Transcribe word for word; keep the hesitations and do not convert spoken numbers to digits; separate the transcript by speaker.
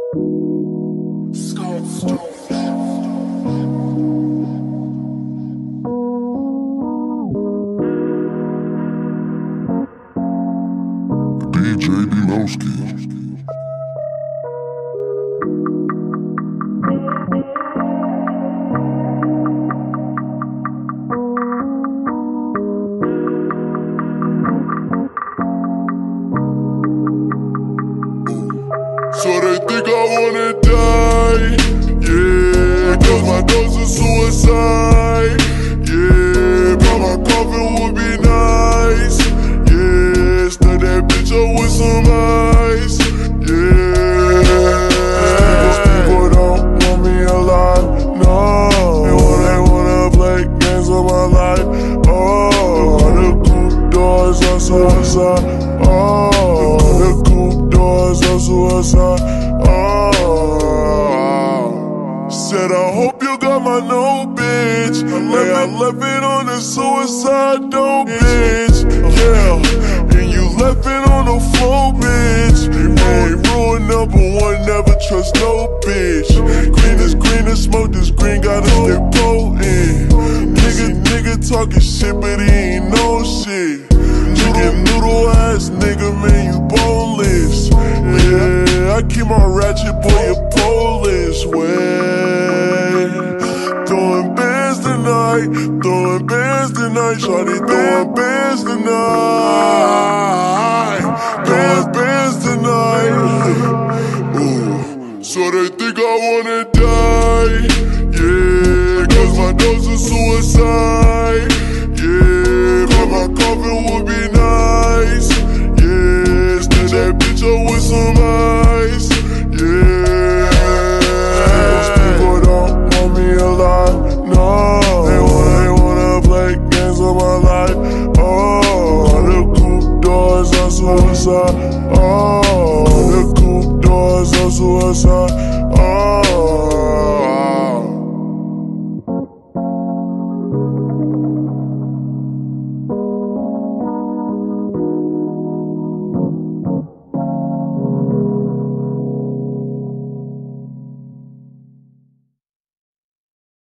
Speaker 1: D J DLoskii.
Speaker 2: So they think I wanna die, yeah, cause my dose is suicide, yeah, but my coffin would be nice, yeah, stir that bitch up with some ice, yeah. These people don't want me alive, no, they wanna, they wanna play games with my life, oh, the coupe doors are suicide, oh, the coupe doors are suicide, oh. Said I hope you got my no, bitch. Yeah, I left it on the suicide note, bitch. Yeah, and you left it on the floor, bitch. Hey, rule number one, never trust no bitch. Green is green as smoke, this green gotta stay potent. Nigga, nigga talking shit, but he ain't no shit. Chicken noodle ass nigga, man, you boneless. Yeah, I keep my ratchet, boy, you Polish way. Throwing bands tonight, throwing bands tonight, shawty throwing bands tonight, throwing bands tonight. Ooh, so they think I wanna die, yeah, cause my dose is suicide, yeah, but my coffin would be nice, yeah, stir that bitch up with some ice, yeah. Those people don't want me alive, no, they wanna, they wanna play games with my life, oh, the coupe doors are suicide, oh, the coupe doors are suicide, oh.